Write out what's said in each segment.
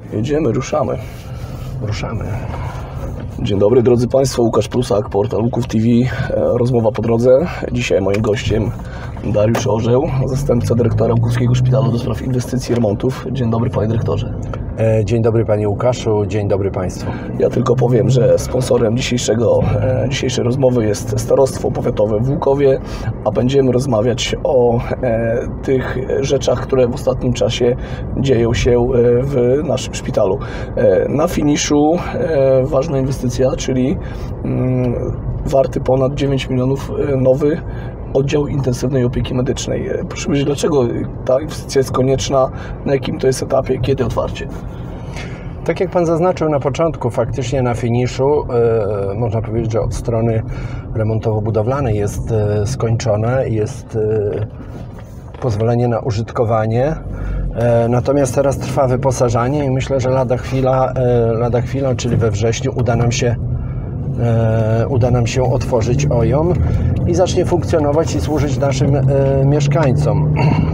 Jedziemy, ruszamy. Ruszamy. Dzień dobry drodzy Państwo, Łukasz Prusak, portal Łuków TV, rozmowa po drodze. Dzisiaj moim gościem Dariusz Orzeł, zastępca dyrektora Łukowskiego Szpitala do spraw inwestycji i remontów. Dzień dobry Panie Dyrektorze. Dzień dobry Panie Łukaszu, dzień dobry Państwu. Ja tylko powiem, że sponsorem dzisiejszej rozmowy jest Starostwo Powiatowe w Łukowie, a będziemy rozmawiać o tych rzeczach, które w ostatnim czasie dzieją się w naszym szpitalu. Na finiszu ważna inwestycja, czyli warty ponad 9 milionów nowy oddział intensywnej opieki medycznej. Proszę powiedzieć, dlaczego ta inwestycja jest konieczna, na jakim to jest etapie, kiedy otwarcie? Tak jak Pan zaznaczył na początku, faktycznie na finiszu, można powiedzieć, że od strony remontowo-budowlanej jest skończone, jest pozwolenie na użytkowanie. Natomiast teraz trwa wyposażanie i myślę, że lada chwila, czyli we wrześniu uda nam się otworzyć OJOM i zacznie funkcjonować i służyć naszym mieszkańcom.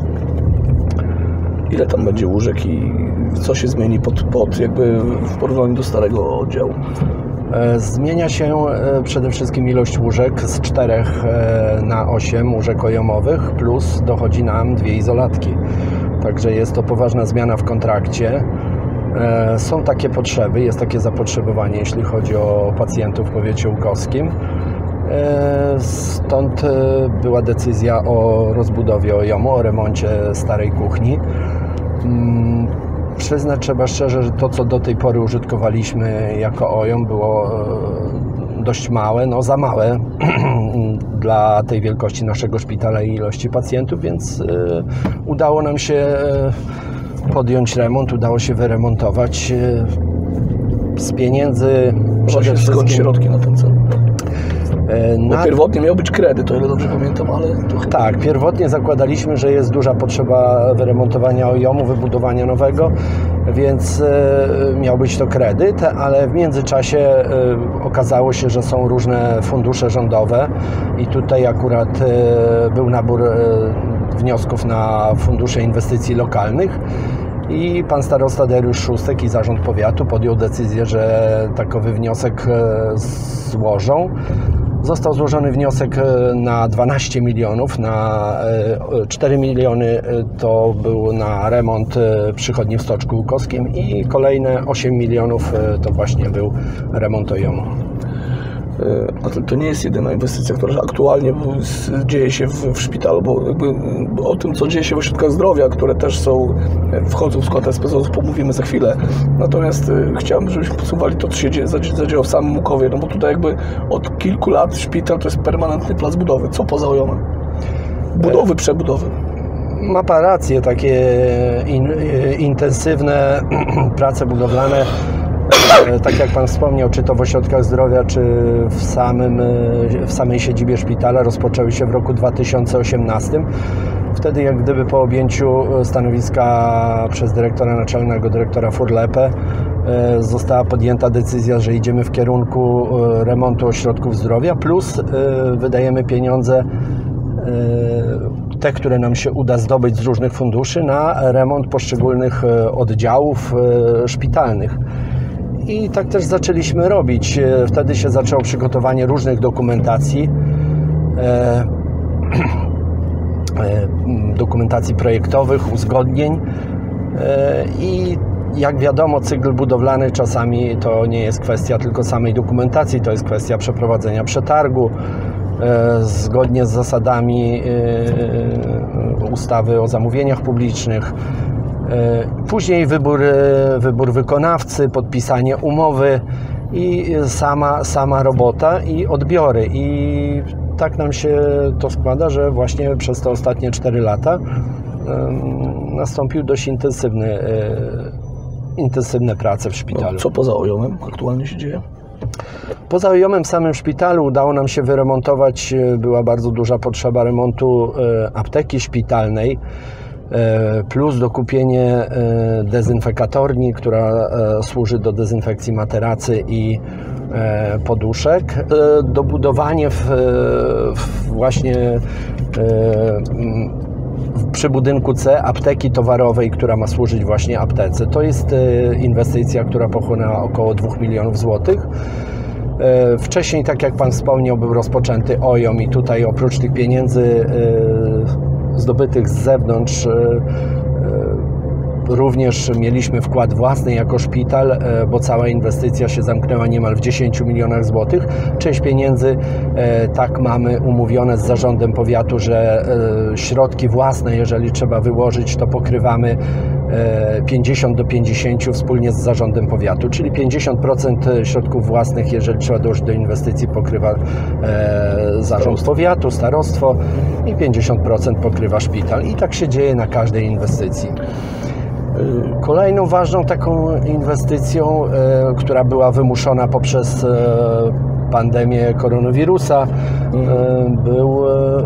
Ile tam będzie łóżek i co się zmieni jakby w porównaniu do starego oddziału? Zmienia się przede wszystkim ilość łóżek z 4 na 8 łóżek ojomowych, plus dochodzi nam 2 izolatki. Także jest to poważna zmiana w kontrakcie. Są takie potrzeby, jest takie zapotrzebowanie, jeśli chodzi o pacjentów w powiecie łukowskim. Stąd była decyzja o rozbudowie OJOM-u, o remoncie starej kuchni. Przyznać trzeba szczerze, że to, co do tej pory użytkowaliśmy jako OJOM, było dość małe, za małe dla tej wielkości naszego szpitala i ilości pacjentów, więc udało nam się podjąć remont, udało się wyremontować z pieniędzy. Właśnie skąd środki na ten cel? Bo pierwotnie miał być kredyt, o ile dobrze pamiętam, ale to chyba... Tak, pierwotnie zakładaliśmy, że jest duża potrzeba wyremontowania OJOM-u, wybudowania nowego, więc miał być to kredyt, ale w międzyczasie okazało się, że są różne fundusze rządowe i tutaj akurat był nabór wniosków na fundusze inwestycji lokalnych i pan starosta Dariusz Szóstek i zarząd powiatu podjął decyzję, że takowy wniosek złożą. Został złożony wniosek na 12 milionów, na 4 miliony to był na remont przychodni w Stoczku Łukowskim i kolejne 8 milionów to właśnie był remont OJOM-u. A to nie jest jedyna inwestycja, która aktualnie dzieje się w szpitalu, bo o tym, co dzieje się w ośrodkach zdrowia, które też wchodzą w skład SPZ, pomówimy za chwilę. Natomiast chciałbym, żebyśmy podsumowali to, co się zadziało w samym Łukowie, bo tutaj jakby od kilku lat szpital to jest permanentny plac budowy. Co poza OJOM-em? Budowy, przebudowy. Ma Pan rację, takie intensywne prace budowlane, tak jak Pan wspomniał, czy to w ośrodkach zdrowia, czy w samej siedzibie szpitala, rozpoczęły się w roku 2018. Wtedy jak gdyby po objęciu stanowiska przez dyrektora naczelnego, dyrektora Furlepę, została podjęta decyzja, że idziemy w kierunku remontu ośrodków zdrowia, plus wydajemy pieniądze, te, które nam się uda zdobyć z różnych funduszy, na remont poszczególnych oddziałów szpitalnych. I tak też zaczęliśmy robić. Wtedy się zaczęło przygotowanie różnych dokumentacji, dokumentacji projektowych, uzgodnień i jak wiadomo, cykl budowlany czasami to nie jest kwestia tylko samej dokumentacji, to jest kwestia przeprowadzenia przetargu zgodnie z zasadami ustawy o zamówieniach publicznych. Później wybór wykonawcy, podpisanie umowy i sama robota i odbiory. I tak nam się to składa, że właśnie przez te ostatnie 4 lata nastąpił dość intensywne prace w szpitalu. Co poza OJOM-em aktualnie się dzieje? Poza OJOM-em w samym szpitalu udało nam się wyremontować, była bardzo duża potrzeba remontu apteki szpitalnej, plus dokupienie dezynfekatorni, która służy do dezynfekcji materacy i poduszek, dobudowanie właśnie przy budynku C apteki towarowej, która ma służyć właśnie aptece. To jest inwestycja, która pochłonęła około 2 milionów złotych. Wcześniej, tak jak Pan wspomniał, był rozpoczęty OJOM i tutaj oprócz tych pieniędzy zdobytych z zewnątrz również mieliśmy wkład własny jako szpital, bo cała inwestycja się zamknęła niemal w 10 milionach złotych. Część pieniędzy tak mamy umówione z zarządem powiatu, że środki własne, jeżeli trzeba wyłożyć, to pokrywamy 50 do 50 wspólnie z zarządem powiatu, czyli 50% środków własnych, jeżeli trzeba dojść do inwestycji, pokrywa zarząd powiatu, starostwo i 50% pokrywa szpital. I tak się dzieje na każdej inwestycji. Kolejną ważną taką inwestycją, która była wymuszona poprzez pandemię koronawirusa, był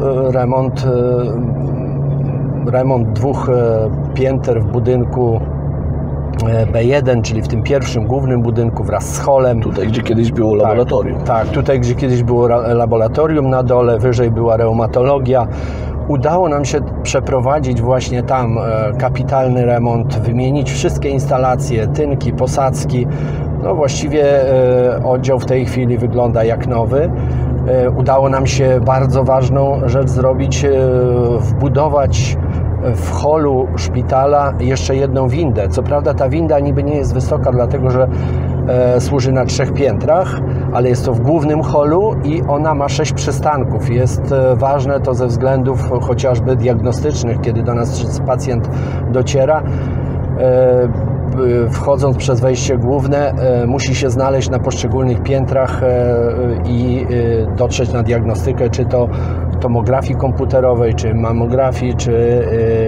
remont 2 pięter w budynku B1, czyli w tym pierwszym głównym budynku wraz z holem. Tutaj, gdzie kiedyś było laboratorium. Tak, tutaj, gdzie kiedyś było laboratorium na dole, wyżej była reumatologia. Udało nam się przeprowadzić właśnie tam kapitalny remont, wymienić wszystkie instalacje, tynki, posadzki. No właściwie oddział w tej chwili wygląda jak nowy. Udało nam się bardzo ważną rzecz zrobić, wbudować w holu szpitala jeszcze jedną windę. Co prawda ta winda niby nie jest wysoka, dlatego że służy na 3 piętrach, ale jest to w głównym holu i ona ma 6 przystanków. Jest ważne to ze względów chociażby diagnostycznych, kiedy do nas pacjent dociera. Wchodząc przez wejście główne, musi się znaleźć na poszczególnych piętrach i dotrzeć na diagnostykę, czy to tomografii komputerowej, czy mammografii, czy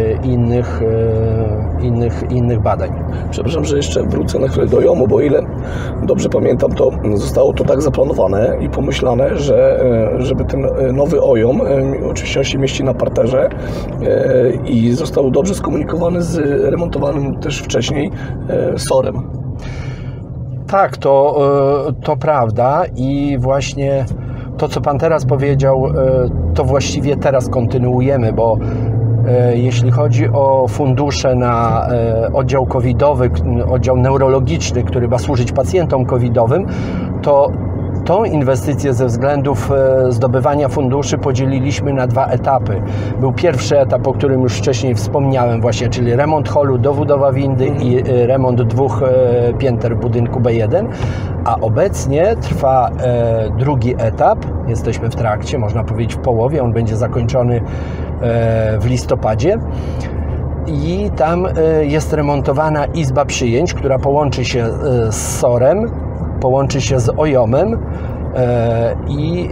innych badań. Przepraszam, że jeszcze wrócę na chwilę do JOM-u, bo o ile dobrze pamiętam, to zostało to tak zaplanowane i pomyślane, że żeby ten nowy OJOM, oczywiście on się mieści na parterze i został dobrze skomunikowany z remontowanym też wcześniej SOR-em. Tak, to prawda i właśnie to, co Pan teraz powiedział, to właściwie teraz kontynuujemy, bo jeśli chodzi o fundusze na oddział covidowy, oddział neurologiczny, który ma służyć pacjentom covidowym, to tą inwestycję ze względów zdobywania funduszy podzieliliśmy na 2 etapy. Był pierwszy etap, o którym już wcześniej wspomniałem właśnie, czyli remont holu, dobudowa windy i remont 2 pięter w budynku B1, a obecnie trwa drugi etap. Jesteśmy w trakcie, można powiedzieć w połowie, on będzie zakończony w listopadzie. I tam jest remontowana izba przyjęć, która połączy się z SOR-em, połączy się z OJOM-em i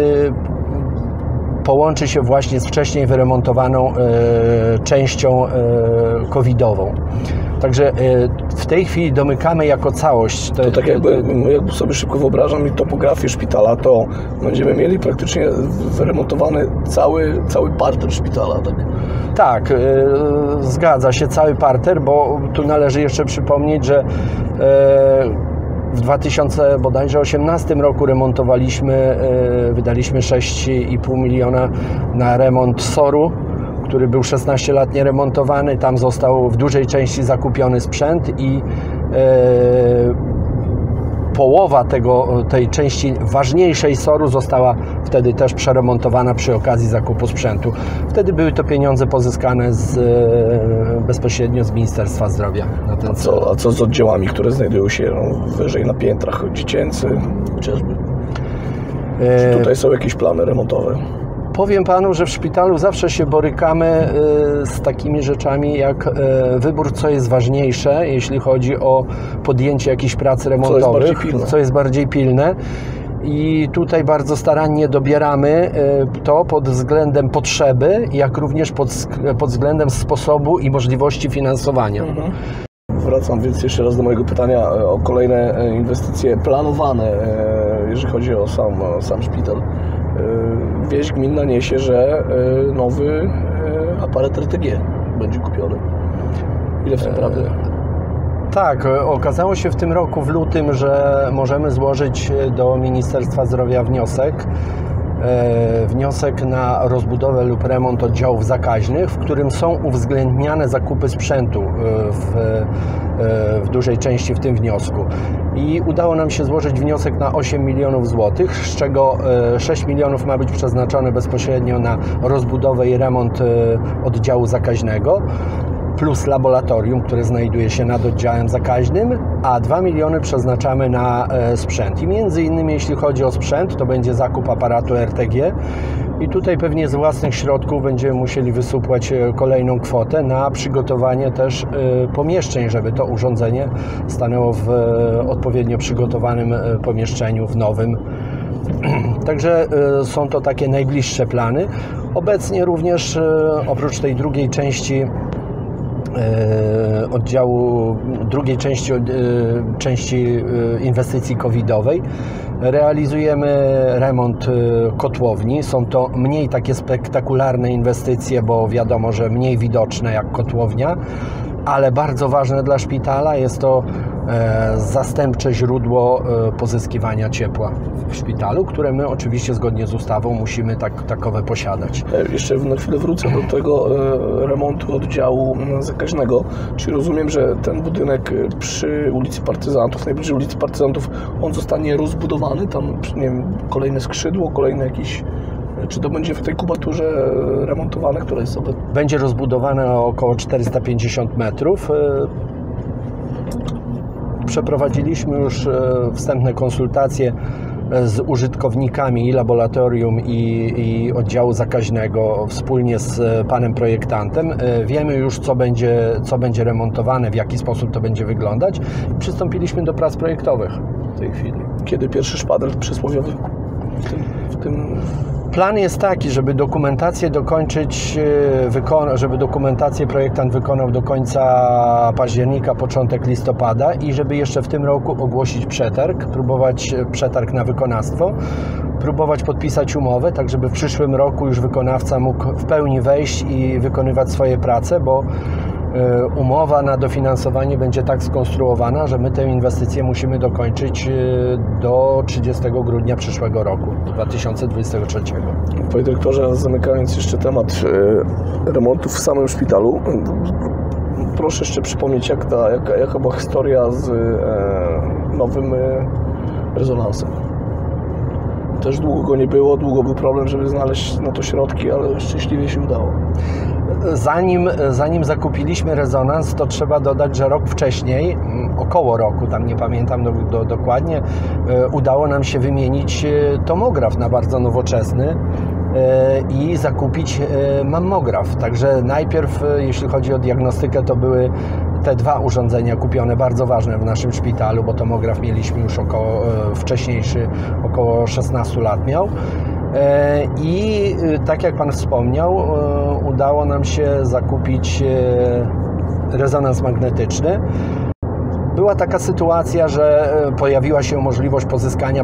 połączy się właśnie z wcześniej wyremontowaną częścią covidową. Także w tej chwili domykamy jako całość. To tak jakby sobie szybko wyobrażam i topografię szpitala, to będziemy mieli praktycznie wyremontowany cały parter szpitala, tak? Tak, zgadza się, cały parter, bo tu należy jeszcze przypomnieć, że w 2018 roku remontowaliśmy, wydaliśmy 6,5 miliona na remont SOR-u, który był 16 lat nieremontowany. Tam został w dużej części zakupiony sprzęt i połowa tej części ważniejszej SOR-u została wtedy też przeremontowana przy okazji zakupu sprzętu. Wtedy były to pieniądze pozyskane bezpośrednio z Ministerstwa Zdrowia. Na ten cel. A co z oddziałami, które znajdują się wyżej na piętrach, dziecięcy chociażby? Czy tutaj są jakieś plany remontowe? Powiem Panu, że w szpitalu zawsze się borykamy z takimi rzeczami jak wybór, co jest ważniejsze, jeśli chodzi o podjęcie jakichś prac remontowych, co jest bardziej pilne. I tutaj bardzo starannie dobieramy to pod względem potrzeby, jak również pod względem sposobu i możliwości finansowania. Wracam więc jeszcze raz do mojego pytania o kolejne inwestycje planowane, jeżeli chodzi o sam szpital. Wieść gminna niesie, że nowy aparat RTG będzie kupiony. Ile w tym prawdy? Tak, okazało się w tym roku, w lutym, że możemy złożyć do Ministerstwa Zdrowia wniosek wniosek na rozbudowę lub remont oddziałów zakaźnych, w którym są uwzględniane zakupy sprzętu w dużej części w tym wniosku. I udało nam się złożyć wniosek na 8 milionów złotych, z czego 6 milionów ma być przeznaczone bezpośrednio na rozbudowę i remont oddziału zakaźnego, plus laboratorium, które znajduje się nad oddziałem zakaźnym, a 2 miliony przeznaczamy na sprzęt. I między innymi, jeśli chodzi o sprzęt, to będzie zakup aparatu RTG i tutaj pewnie z własnych środków będziemy musieli wysupłać kolejną kwotę na przygotowanie też pomieszczeń, żeby to urządzenie stanęło w odpowiednio przygotowanym pomieszczeniu, w nowym. Także są to takie najbliższe plany. Obecnie również oprócz tej drugiej części części inwestycji covidowej realizujemy remont kotłowni. Są to mniej takie spektakularne inwestycje, bo wiadomo, że mniej widoczne jak kotłownia, ale bardzo ważne dla szpitala. Jest to zastępcze źródło pozyskiwania ciepła w szpitalu, które my oczywiście zgodnie z ustawą musimy takowe posiadać. Jeszcze na chwilę wrócę do tego remontu oddziału zakaźnego. Czy rozumiem, że ten budynek przy ulicy Partyzantów, najbliżej ulicy Partyzantów, on zostanie rozbudowany? Tam, nie wiem, kolejne skrzydło, kolejne jakieś... Czy to będzie w tej kubaturze remontowane, która jest obecna? Będzie rozbudowane o około 450 metrów. Przeprowadziliśmy już wstępne konsultacje z użytkownikami i laboratorium, i oddziału zakaźnego wspólnie z panem projektantem. Wiemy już, co będzie remontowane, w jaki sposób to będzie wyglądać. Przystąpiliśmy do prac projektowych w tej chwili. Kiedy pierwszy szpadel przysłowiowy w tym... Plan jest taki, żeby dokumentację dokończyć, żeby dokumentację projektant wykonał do końca października, początek listopada i żeby jeszcze w tym roku ogłosić przetarg, próbować przetarg na wykonawstwo, próbować podpisać umowę, tak żeby w przyszłym roku już wykonawca mógł w pełni wejść i wykonywać swoje prace, bo umowa na dofinansowanie będzie tak skonstruowana, że my tę inwestycję musimy dokończyć do 30 grudnia przyszłego roku, 2023. Panie dyrektorze, zamykając jeszcze temat remontów w samym szpitalu, proszę jeszcze przypomnieć, jaka była historia z nowym rezonansem. Też długo go nie było, długo był problem, żeby znaleźć na to środki, ale szczęśliwie się udało. Zanim zakupiliśmy rezonans, to trzeba dodać, że rok wcześniej, około roku, tam nie pamiętam dokładnie, udało nam się wymienić tomograf na bardzo nowoczesny i zakupić mammograf. Także najpierw, jeśli chodzi o diagnostykę, to były te dwa urządzenia kupione, bardzo ważne w naszym szpitalu, bo tomograf mieliśmy już wcześniejszy, około 16 lat miał. I tak jak Pan wspomniał, udało nam się zakupić rezonans magnetyczny. Była taka sytuacja, że pojawiła się możliwość pozyskania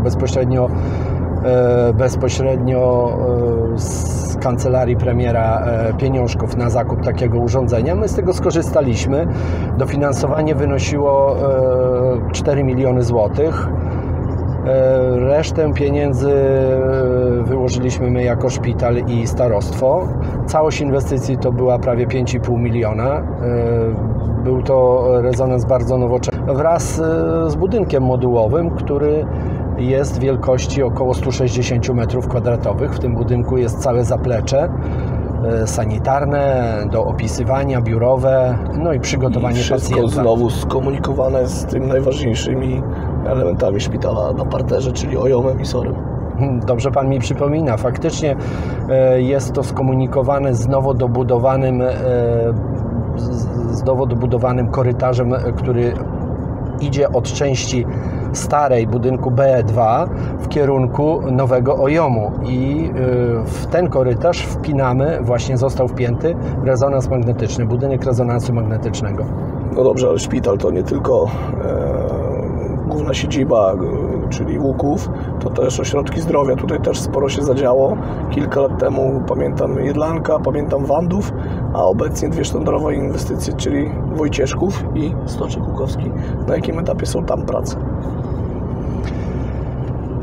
bezpośrednio z kancelarii premiera pieniążków na zakup takiego urządzenia. My z tego skorzystaliśmy. Dofinansowanie wynosiło 4 miliony złotych. Resztę pieniędzy wyłożyliśmy my jako szpital i starostwo. Całość inwestycji to była prawie 5,5 miliona. Był to rezonans bardzo nowoczesny wraz z budynkiem modułowym, który jest wielkości około 160 m2. W tym budynku jest całe zaplecze sanitarne, do opisywania, biurowe, no i przygotowanie pacjenta. Wszystko znowu skomunikowane z tym najważniejszymi elementami szpitala na parterze, czyli OIOM-em i SOR-em. Dobrze Pan mi przypomina. Faktycznie jest to skomunikowane z nowo dobudowanym korytarzem, który idzie od części starej budynku BE2 w kierunku nowego OIOM-u i w ten korytarz został wpięty rezonans magnetyczny, budynek rezonansu magnetycznego. No dobrze, ale szpital to nie tylko główna siedziba, czyli Łuków, to też ośrodki zdrowia. Tutaj też sporo się zadziało. Kilka lat temu pamiętam Jedlanka, pamiętam Wandów, a obecnie dwie sztandarowe inwestycje, czyli Wojcieszków i Stoczek Łukowski. Na jakim etapie są tam prace?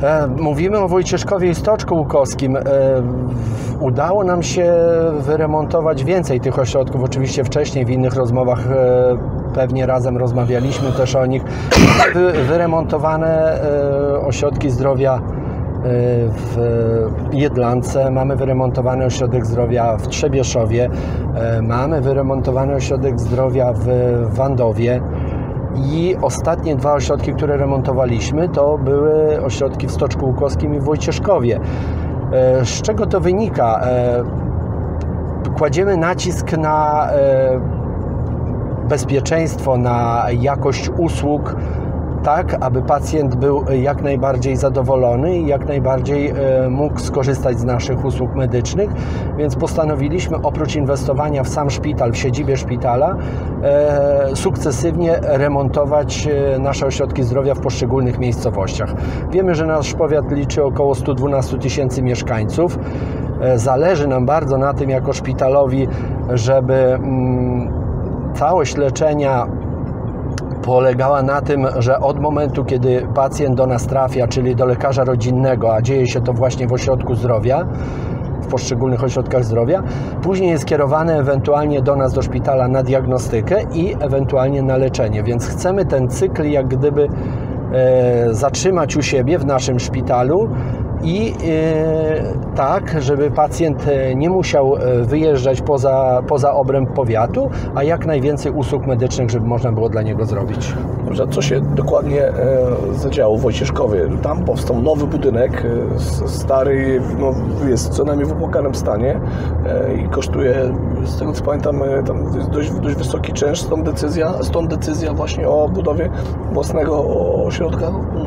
Mówimy o Wojcieszkowie i Stoczku Łukowskim. Udało nam się wyremontować więcej tych ośrodków. Oczywiście wcześniej w innych rozmowach pewnie razem rozmawialiśmy też o nich. Wyremontowane ośrodki zdrowia w Jedlance, mamy wyremontowany ośrodek zdrowia w Trzebieszowie, mamy wyremontowany ośrodek zdrowia w Wandowie. I ostatnie 2 ośrodki, które remontowaliśmy, to były ośrodki w Stoczku Łukowskim i w Wojcieszkowie. Z czego to wynika? Kładziemy nacisk na bezpieczeństwo, na jakość usług, tak aby pacjent był jak najbardziej zadowolony i jak najbardziej mógł skorzystać z naszych usług medycznych, więc postanowiliśmy oprócz inwestowania w sam szpital, w siedzibie szpitala, sukcesywnie remontować nasze ośrodki zdrowia w poszczególnych miejscowościach. Wiemy, że nasz powiat liczy około 112 000 mieszkańców. Zależy nam bardzo na tym jako szpitalowi, żeby całość leczenia polegała na tym, że od momentu, kiedy pacjent do nas trafia, czyli do lekarza rodzinnego, a dzieje się to właśnie w ośrodku zdrowia, w poszczególnych ośrodkach zdrowia, później jest kierowany ewentualnie do nas, do szpitala na diagnostykę i ewentualnie na leczenie. Więc chcemy ten cykl jak gdyby zatrzymać u siebie w naszym szpitalu i tak, żeby pacjent nie musiał wyjeżdżać poza obręb powiatu, a jak najwięcej usług medycznych, żeby można było dla niego zrobić. Dobrze, co się dokładnie zadziało w Wojcieszkowie? Tam powstał nowy budynek, stary, no, jest co najmniej w opłakanym stanie i kosztuje, z tego co pamiętam, tam jest dość wysoki czynsz, stąd decyzja właśnie o budowie własnego ośrodka.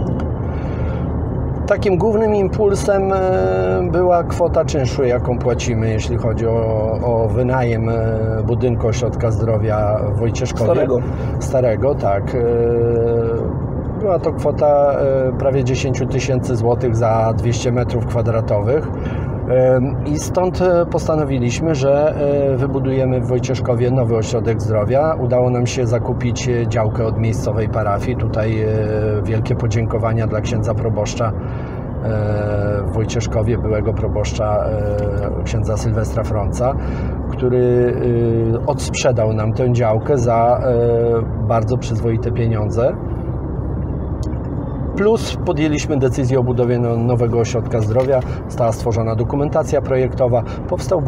Takim głównym impulsem była kwota czynszu, jaką płacimy, jeśli chodzi o wynajem budynku ośrodka zdrowia w Wojcieszkowie. Starego, tak. Była to kwota prawie 10 000 złotych za 200 metrów kwadratowych. I stąd postanowiliśmy, że wybudujemy w Wojcieszkowie nowy ośrodek zdrowia. Udało nam się zakupić działkę od miejscowej parafii. Tutaj wielkie podziękowania dla księdza proboszcza w Wojcieszkowie, byłego proboszcza księdza Sylwestra Frąca, który odsprzedał nam tę działkę za bardzo przyzwoite pieniądze. Plus podjęliśmy decyzję o budowie nowego ośrodka zdrowia, została stworzona dokumentacja projektowa, powstał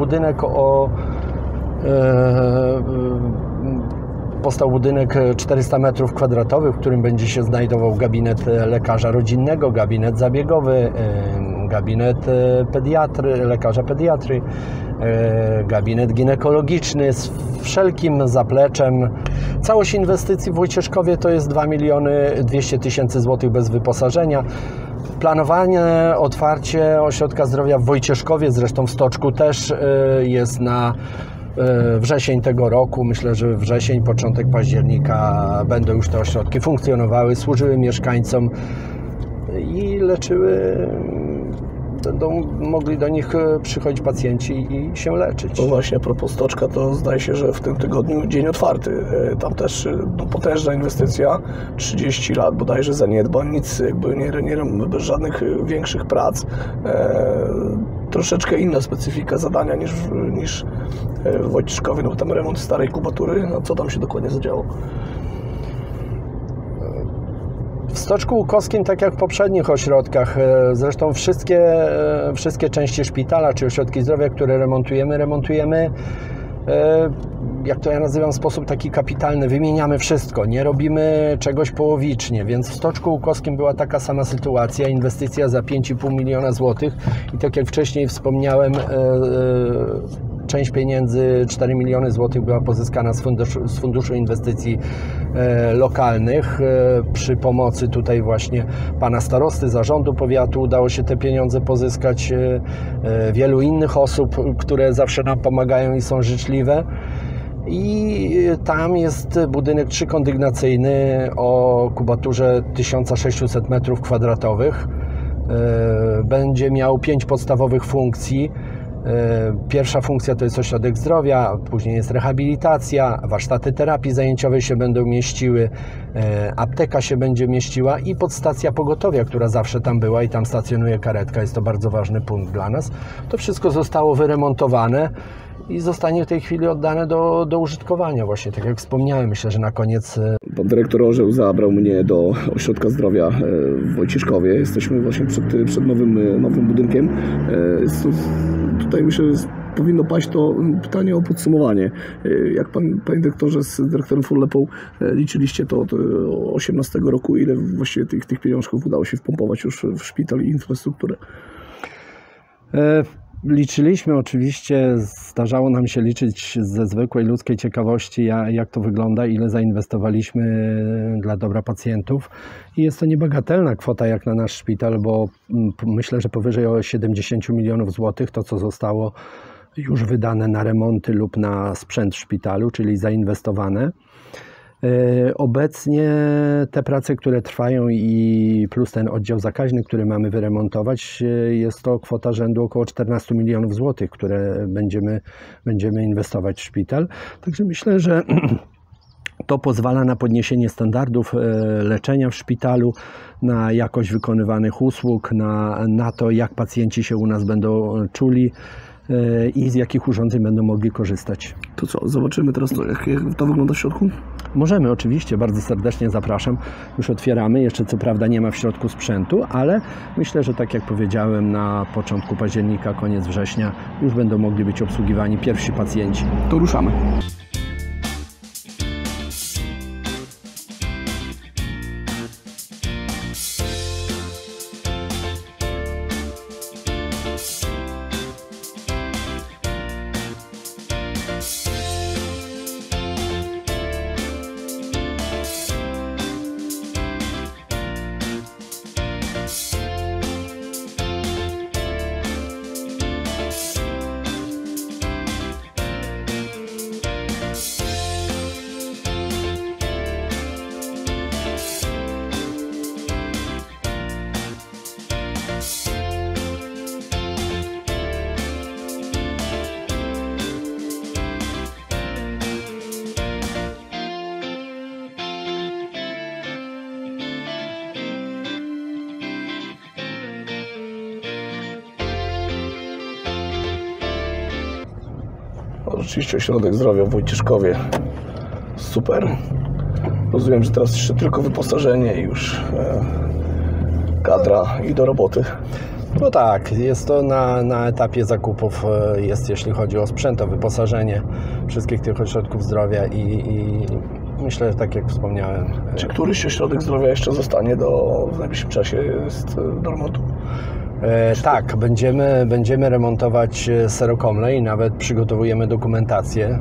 budynek 400 metrów kwadratowych, w którym będzie się znajdował gabinet lekarza rodzinnego, gabinet zabiegowy, gabinet lekarza pediatry, gabinet ginekologiczny z wszelkim zapleczem. Całość inwestycji w Wojcieszkowie to jest 2 200 000 złotych bez wyposażenia. Planowane otwarcie ośrodka zdrowia w Wojcieszkowie, zresztą w Stoczku też, jest na wrzesień tego roku. Myślę, że wrzesień, początek października będą już te ośrodki funkcjonowały, służyły mieszkańcom i leczyły. Będą mogli do nich przychodzić pacjenci i się leczyć. No właśnie, a propos Stoczka, to zdaje się, że w tym tygodniu dzień otwarty. Tam też potężna inwestycja, 30 lat bodajże zaniedbań, nic jakby bez żadnych większych prac. Troszeczkę inna specyfika zadania niż w Wojcieszkowie, no bo tam remont starej kubatury. No, co tam się dokładnie zadziało? W Stoczku Łukowskim, tak jak w poprzednich ośrodkach, zresztą wszystkie części szpitala czy ośrodki zdrowia, które remontujemy, jak to ja nazywam, w sposób taki kapitalny, wymieniamy wszystko, nie robimy czegoś połowicznie, więc w Stoczku Łukowskim była taka sama sytuacja, inwestycja za 5,5 miliona złotych i tak jak wcześniej wspomniałem, część pieniędzy, 4 miliony złotych, była pozyskana z Funduszu Inwestycji Lokalnych. Przy pomocy tutaj właśnie pana starosty, zarządu powiatu udało się te pieniądze pozyskać, wielu innych osób, które zawsze nam pomagają i są życzliwe. I tam jest budynek trzykondygnacyjny o kubaturze 1600 metrów kwadratowych. Będzie miał 5 podstawowych funkcji. Pierwsza funkcja to jest ośrodek zdrowia, później jest rehabilitacja, warsztaty terapii zajęciowej się będą mieściły, apteka się będzie mieściła i podstacja pogotowia, która zawsze tam była i tam stacjonuje karetka. Jest to bardzo ważny punkt dla nas. To wszystko zostało wyremontowane i zostanie w tej chwili oddane do użytkowania właśnie, tak jak wspomniałem. Myślę, że na koniec... Pan dyrektor Orzeł zabrał mnie do Ośrodka Zdrowia w Wojcieszkowie. Jesteśmy właśnie przed nowym budynkiem. Tutaj myślę, że powinno paść to pytanie o podsumowanie. Jak panie dyrektorze z dyrektorem Furlepą liczyliście to od 2018 roku, ile właściwie tych pieniążków udało się wpompować już w szpital i infrastrukturę? Liczyliśmy oczywiście, zdarzało nam się liczyć ze zwykłej ludzkiej ciekawości, jak to wygląda, ile zainwestowaliśmy dla dobra pacjentów. I jest to niebagatelna kwota jak na nasz szpital, bo myślę, że powyżej 70 milionów złotych to, co zostało już wydane na remonty lub na sprzęt w szpitalu, czyli zainwestowane. Obecnie te prace, które trwają i plus ten oddział zakaźny, który mamy wyremontować, jest to kwota rzędu około 14 milionów złotych, które będziemy inwestować w szpital. Także myślę, że to pozwala na podniesienie standardów leczenia w szpitalu, na jakość wykonywanych usług, na to, jak pacjenci się u nas będą czuli i z jakich urządzeń będą mogli korzystać. To co, zobaczymy teraz jak to wygląda w środku? Możemy, oczywiście, bardzo serdecznie zapraszam. Już otwieramy, jeszcze co prawda nie ma w środku sprzętu, ale myślę, że tak jak powiedziałem, na początku października, koniec września już będą mogli być obsługiwani pierwsi pacjenci. To ruszamy. Oczywiście Ośrodek Zdrowia w Wojcieszkowie. Super. Rozumiem, że teraz jeszcze tylko wyposażenie i już kadra i do roboty. No tak, jest to na etapie zakupów, jeśli chodzi o sprzęt, o wyposażenie wszystkich tych ośrodków zdrowia i myślę, że tak jak wspomniałem. Czy któryś ośrodek zdrowia jeszcze zostanie w najbliższym czasie do remontu? Tak, będziemy remontować Serokomlę i nawet przygotowujemy dokumentację.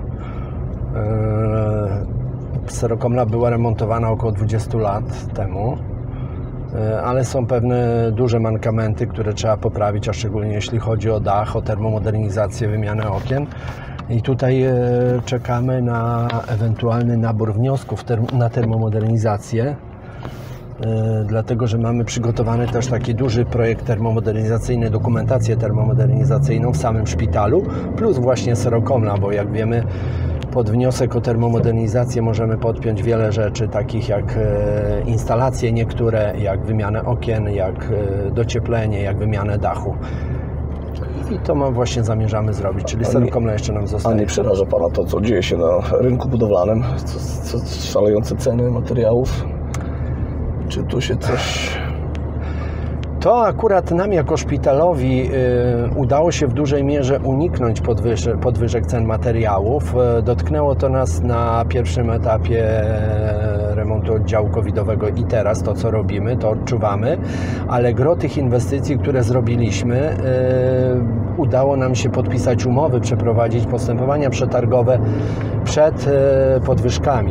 Serokomla była remontowana około 20 lat temu, ale są pewne duże mankamenty, które trzeba poprawić, a szczególnie jeśli chodzi o dach, o termomodernizację, wymianę okien. I tutaj czekamy na ewentualny nabór wniosków na termomodernizację. Dlatego, że mamy przygotowany też taki duży projekt termomodernizacyjny, dokumentację termomodernizacyjną w samym szpitalu, plus właśnie Serokomla, bo jak wiemy, pod wniosek o termomodernizację możemy podpiąć wiele rzeczy, takich jak instalacje niektóre, jak wymianę okien, jak docieplenie, jak wymianę dachu. I to właśnie zamierzamy zrobić, czyli Serokomla jeszcze nam zostaje. A nie przeraża Pana to, co dzieje się na rynku budowlanym? Szalejące ceny materiałów? Czy tu się coś... To akurat nam jako szpitalowi udało się w dużej mierze uniknąć podwyżek cen materiałów. Dotknęło to nas na pierwszym etapie remontu oddziału covidowego i teraz to, co robimy, to odczuwamy, ale gro tych inwestycji, które zrobiliśmy, udało nam się podpisać umowy, przeprowadzić postępowania przetargowe przed podwyżkami.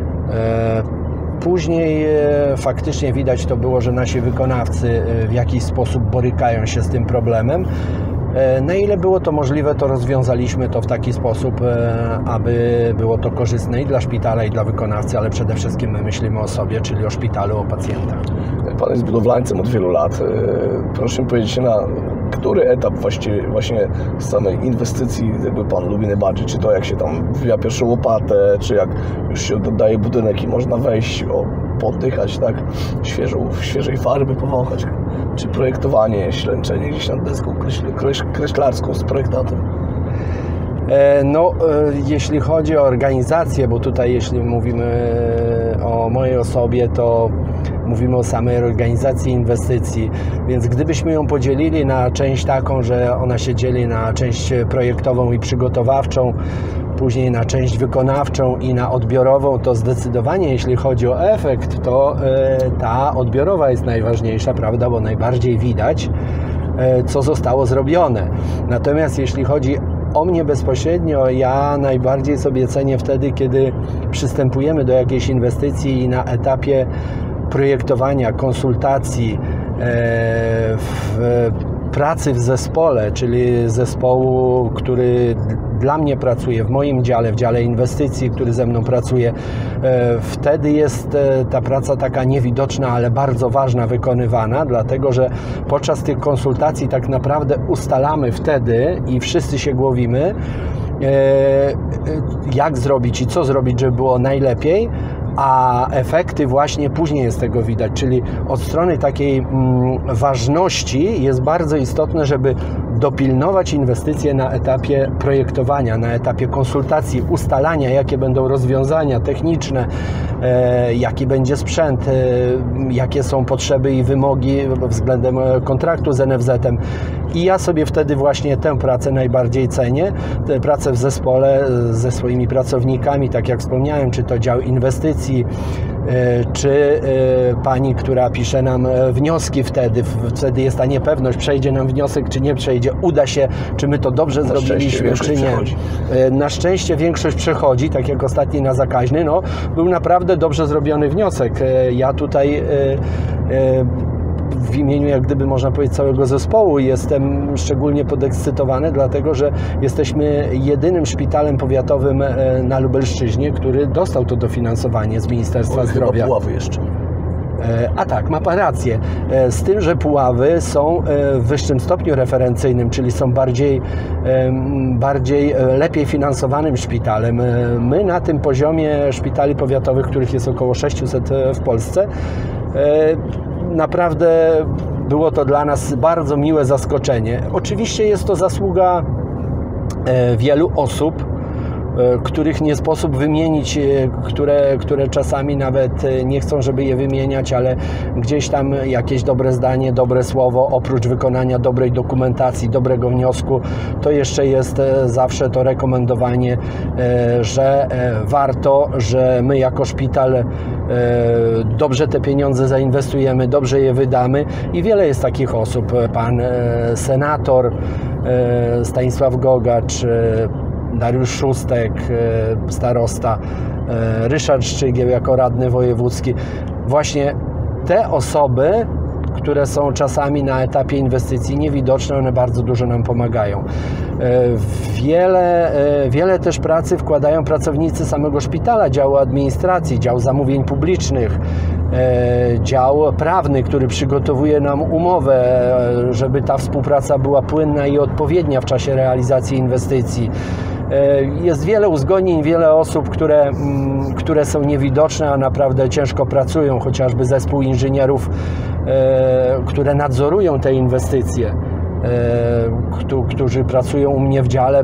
Później faktycznie widać to było, że nasi wykonawcy w jakiś sposób borykają się z tym problemem. Na ile było to możliwe, to rozwiązaliśmy to w taki sposób, aby było to korzystne i dla szpitala, i dla wykonawcy, ale przede wszystkim my myślimy o sobie, czyli o szpitalu, o pacjentach. Pan jest budowlańcem od wielu lat. Proszę mi powiedzieć, na który etap właściwie właśnie z samej inwestycji jakby Pan lubi najbardziej? Czy to jak się tam wbija pierwszą łopatę, czy jak już się dodaje budynek i można wejść, poddychać tak świeżej farby powąchać, czy projektowanie, ślęczenie gdzieś nad deską kreślarską z projektantem? No, jeśli chodzi o organizację, bo tutaj jeśli mówimy o mojej osobie, to mówimy o samej organizacji inwestycji, więc gdybyśmy ją podzielili na część taką, że ona się dzieli na część projektową i przygotowawczą, później na część wykonawczą i na odbiorową, to zdecydowanie jeśli chodzi o efekt, to ta odbiorowa jest najważniejsza, prawda, bo najbardziej widać, co zostało zrobione. Natomiast jeśli chodzi o mnie bezpośrednio, ja najbardziej sobie cenię wtedy, kiedy przystępujemy do jakiejś inwestycji i na etapie projektowania, konsultacji, pracy w zespole, czyli zespołu, który dla mnie pracuje, w moim dziale, w dziale inwestycji, który ze mną pracuje, wtedy jest ta praca taka niewidoczna, ale bardzo ważna, wykonywana, dlatego że podczas tych konsultacji tak naprawdę ustalamy wtedy i wszyscy się głowimy, jak zrobić i co zrobić, żeby było najlepiej, a efekty właśnie później jest tego widać, czyli od strony takiej ważności jest bardzo istotne, żeby dopilnować inwestycje na etapie projektowania, na etapie konsultacji, ustalania, jakie będą rozwiązania techniczne, jaki będzie sprzęt, jakie są potrzeby i wymogi względem kontraktu z NFZ-em. I ja sobie wtedy właśnie tę pracę najbardziej cenię, tę pracę w zespole ze swoimi pracownikami, tak jak wspomniałem, czy to dział inwestycji, czy pani, która pisze nam wnioski wtedy jest ta niepewność, przejdzie nam wniosek, czy nie przejdzie, uda się, czy my to dobrze zrobiliśmy, czy nie. Na szczęście większość przechodzi, tak jak ostatni na zakaźny, no, był naprawdę dobrze zrobiony wniosek. Ja tutaj w imieniu, jak gdyby można powiedzieć, całego zespołu jestem szczególnie podekscytowany, dlatego że jesteśmy jedynym szpitalem powiatowym na Lubelszczyźnie, który dostał to dofinansowanie z Ministerstwa Zdrowia. Puławy jeszcze. A tak, ma pan rację. Z tym, że Puławy są w wyższym stopniu referencyjnym, czyli są lepiej finansowanym szpitalem. My na tym poziomie szpitali powiatowych, których jest około 600 w Polsce, naprawdę było to dla nas bardzo miłe zaskoczenie. Oczywiście jest to zasługa wielu osób, których nie sposób wymienić, które czasami nawet nie chcą, żeby je wymieniać, ale gdzieś tam jakieś dobre zdanie, dobre słowo, oprócz wykonania dobrej dokumentacji, dobrego wniosku, to jeszcze jest zawsze to rekomendowanie, że warto, że my jako szpital dobrze te pieniądze zainwestujemy, dobrze je wydamy i wiele jest takich osób. Pan senator Stanisław Gogacz, Dariusz Szóstek, starosta, Ryszard Szczygieł jako radny wojewódzki. Właśnie te osoby, które są czasami na etapie inwestycji niewidoczne, one bardzo dużo nam pomagają. Wiele też pracy wkładają pracownicy samego szpitala, działu administracji, dział zamówień publicznych, dział prawny, który przygotowuje nam umowę, żeby ta współpraca była płynna i odpowiednia w czasie realizacji inwestycji. Jest wiele uzgodnień, wiele osób, które są niewidoczne, a naprawdę ciężko pracują, chociażby zespół inżynierów, które nadzorują te inwestycje, którzy pracują u mnie w dziale,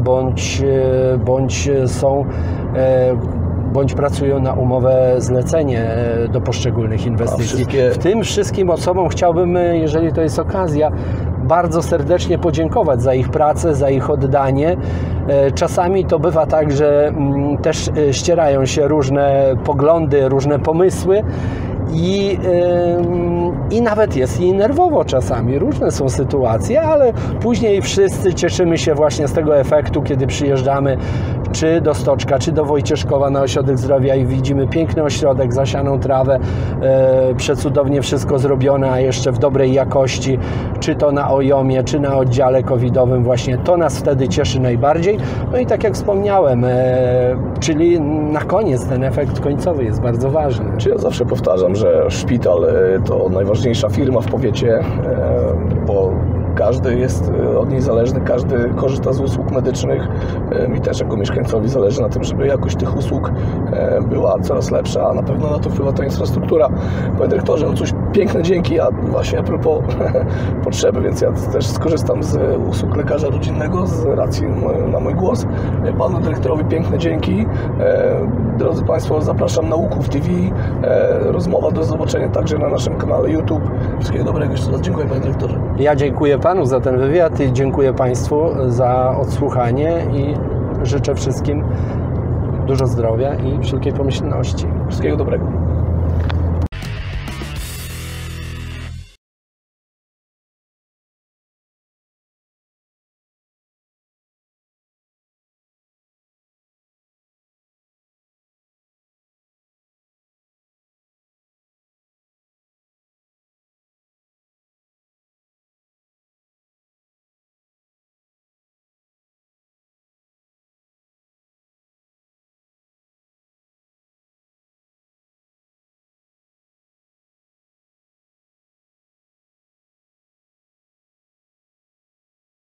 bądź pracują na umowę zlecenie do poszczególnych inwestycji. Tym wszystkim osobom chciałbym, jeżeli to jest okazja, bardzo serdecznie podziękować za ich pracę, za ich oddanie. Czasami to bywa tak, że też ścierają się różne poglądy, różne pomysły i nawet jest i nerwowo czasami. Różne są sytuacje, ale później wszyscy cieszymy się właśnie z tego efektu, kiedy przyjeżdżamy czy do Stoczka, czy do Wojcieszkowa na ośrodek zdrowia i widzimy piękny ośrodek, zasianą trawę, przecudownie wszystko zrobione, a jeszcze w dobrej jakości, czy to na OJOM-ie, czy na oddziale covidowym, właśnie to nas wtedy cieszy najbardziej. No i tak jak wspomniałem, czyli na koniec ten efekt końcowy jest bardzo ważny. Czy ja zawsze powtarzam, że szpital to najważniejsza firma w powiecie, bo każdy jest od niej zależny, każdy korzysta z usług medycznych. Mi też jako mieszkańcowi zależy na tym, żeby jakość tych usług była coraz lepsza, a na pewno na to wpływa ta infrastruktura. Panie dyrektorze, no cóż, piękne dzięki, a właśnie a propos potrzeby, więc ja też skorzystam z usług lekarza rodzinnego z racji na mój głos. Panu dyrektorowi piękne dzięki. Drodzy Państwo, zapraszam na Łuków TV. Rozmowa do zobaczenia także na naszym kanale YouTube. Wszystkiego dobrego. Jeszcze raz dziękuję, panie dyrektorze. Ja dziękuję panu za ten wywiad i dziękuję państwu za odsłuchanie i życzę wszystkim dużo zdrowia i wszelkiej pomyślności. Wszystkiego dobrego.